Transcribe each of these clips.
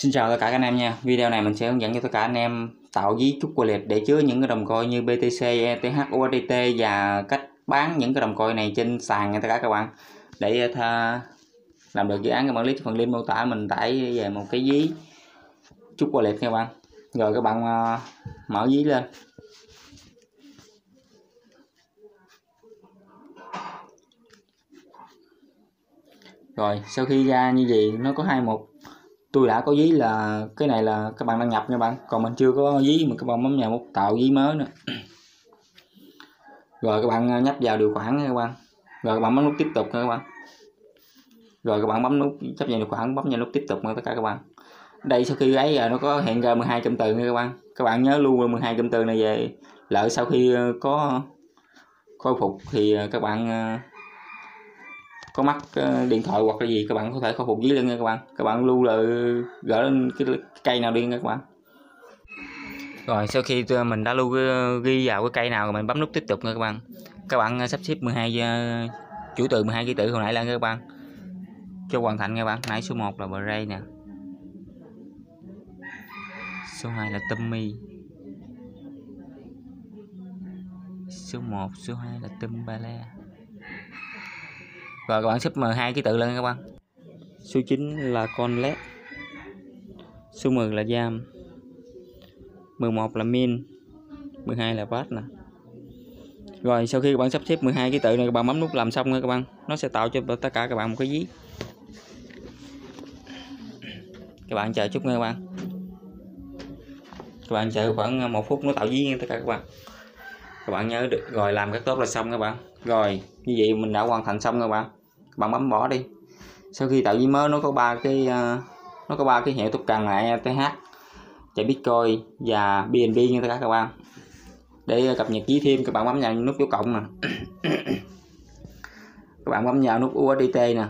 Xin chào tất cả các anh em nha. Video này mình sẽ hướng dẫn cho tất cả anh em tạo ví trúc wallet để chứa những cái đồng coin như BTC, ETH, USDT và cách bán những cái đồng coin này trên sàn nha tất cả các bạn. Để làm được dự án các bạn click phần link mô tả mình tải về một cái ví trúc wallet nha các bạn. Rồi các bạn mở ví lên. Rồi sau khi ra như vậy nó có hai mục. Tôi đã có ví là cái này là các bạn đăng nhập nha bạn, còn mình chưa có ví mà các bạn bấm vào mục tạo ví mới nữa. Rồi các bạn nhấp vào điều khoản nha các bạn. Rồi các bạn bấm nút tiếp tục nha các bạn. Rồi các bạn bấm nút chấp nhận điều khoản, bấm vào nút tiếp tục nha tất cả các bạn. Đây sau khi ấy nó có hiện ra 12 cụm từ nha các bạn. Các bạn nhớ lưu 12 cụm từ này về, lợi sau khi có khôi phục thì các bạn có mắc điện thoại hoặc là gì các bạn có thể khôi phục ví lên nha các bạn. Các bạn lưu là gỡ lên cái cây nào đi nha các bạn. Rồi sau khi mình đã lưu ghi vào cái cây nào rồi mình bấm nút tiếp tục nha các bạn. Các bạn sắp xếp 12 chuỗi từ 12 ký tự hồi nãy lên các bạn cho hoàn thành nha các bạn. Nãy số 1 là Bray nè, số 2 là Tommy, số 1, số 2 là Tumbala. Rồi các bạn xếp 12 ký tự lên các bạn. Số 9 là Conlet, số 10 là Jam, 11 là Min, 12 là Bass nè. Rồi sau khi các bạn sắp xếp 12 ký tự này, các bạn bấm nút làm xong nha các bạn. Nó sẽ tạo cho tất cả các bạn một cái ví. Các bạn chờ chút nha các bạn. Các bạn chờ khoảng 1 phút nó tạo ví nha tất cả các bạn. Các bạn nhớ được rồi, làm rất tốt là xong các bạn. Rồi như vậy mình đã hoàn thành xong các bạn. Các bạn bấm bỏ đi. Sau khi tạo ví mới nó có ba cái hiệu token là ETH, chạy Bitcoin và BNB nha tất cả các bạn. Để cập nhật ví thêm các bạn bấm vào nút dấu cộng nè. Các bạn bấm vào nút USDT nè.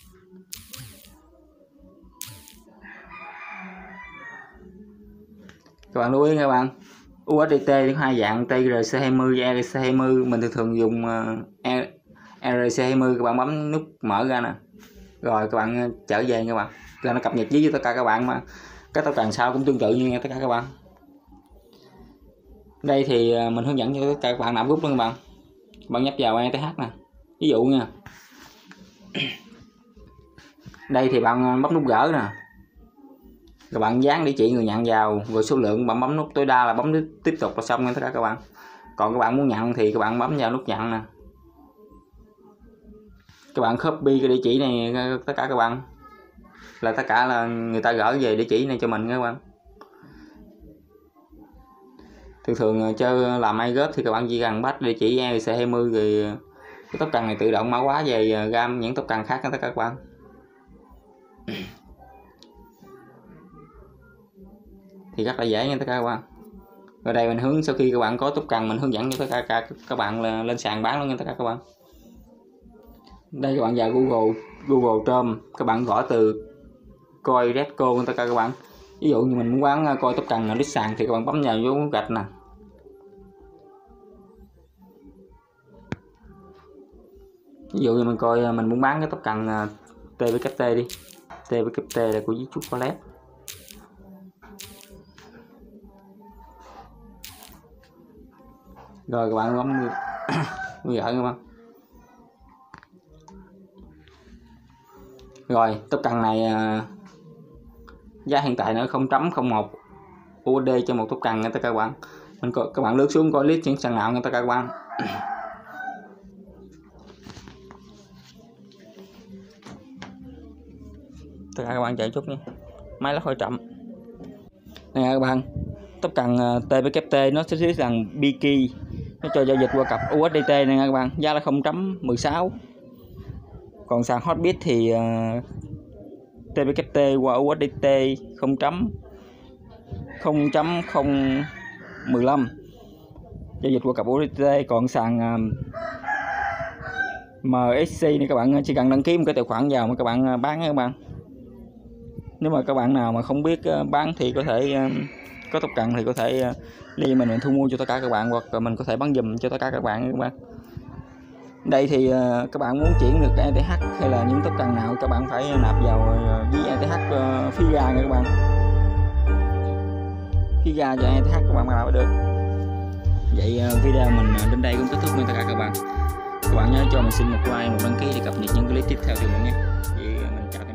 Các bạn lưu ý các bạn, USDT có hai dạng TRC20 và ERC20. Mình thường dùng ERC20. Các bạn bấm nút mở ra nè. Rồi các bạn trở về các bạn, là nó cập nhật với tất cả các bạn mà các token sau cũng tương tự như tất cả các bạn. Đây thì mình hướng dẫn cho tất cả các bạn nạp rút luôn các bạn. Bạn nhấp vào ETH nè, ví dụ nha. Đây thì bạn bấm nút gỡ nè. Các bạn dán địa chỉ người nhận vào, rồi số lượng bạn bấm nút tối đa là bấm nút tiếp tục là xong nha tất cả các bạn. Còn các bạn muốn nhận thì các bạn bấm vào nút nhận nè. Các bạn copy cái địa chỉ này tất cả các bạn, là tất cả là người ta gửi về địa chỉ này cho mình nha các bạn. Thường chơi làm iGot thì các bạn chỉ cần bắt địa chỉ ERC20 rồi cái token này tự động mã hóa về gam những token khác tất cả các bạn. Thì rất là dễ nha tất cả các bạn. Ở đây mình hướng sau khi các bạn có token mình hướng dẫn cho tất cả các bạn là lên sàn bán luôn nha tất cả các bạn. Đây các bạn vào Google Chrome, các bạn gõ từ coin Redco tất cả các bạn. Ví dụ như mình muốn bán coi token list sàn thì các bạn bấm vào dấu gạch nè. Ví dụ như mình coi mình muốn bán cái token TVKT đi. TVKT là của trúc wallet. Rồi các bạn bấm gỡ các bạn. Rồi token này giá hiện tại nó 0.01 USD cho một token nha tất cả các bạn. Các bạn lướt xuống coi list những sàn nào nha tất cả các bạn. Tất cả các bạn chạy chút nha, máy nó hơi chậm. Đây các bạn, token TVKT nó sẽ viết rằng Biki, nó cho giao dịch qua cặp USDT này nha các bạn, giá là 0.16. Còn sàn Hotbit thì TVKT qua USDT 0.015 giao dịch qua cặp USDT. Còn sàn MSC này các bạn chỉ cần đăng ký một cái tài khoản vào mà các bạn bán các bạn. Nếu mà các bạn nào mà không biết bán thì có thể có token thì có thể đi mình thu mua cho tất cả các bạn, hoặc mình có thể bán giùm cho tất cả các bạn các bạn. Đây thì các bạn muốn chuyển được ETH hay là những token nào các bạn phải nạp vào với ETH phí ga nha các bạn. Phí ga cho ETH các bạn nào được. Vậy video mình đến đây cũng kết thúc nha tất cả các bạn. Các bạn nhớ cho mình xin một like, một đăng ký để cập nhật những clip tiếp theo từ mình nhé. Vậy mình chào.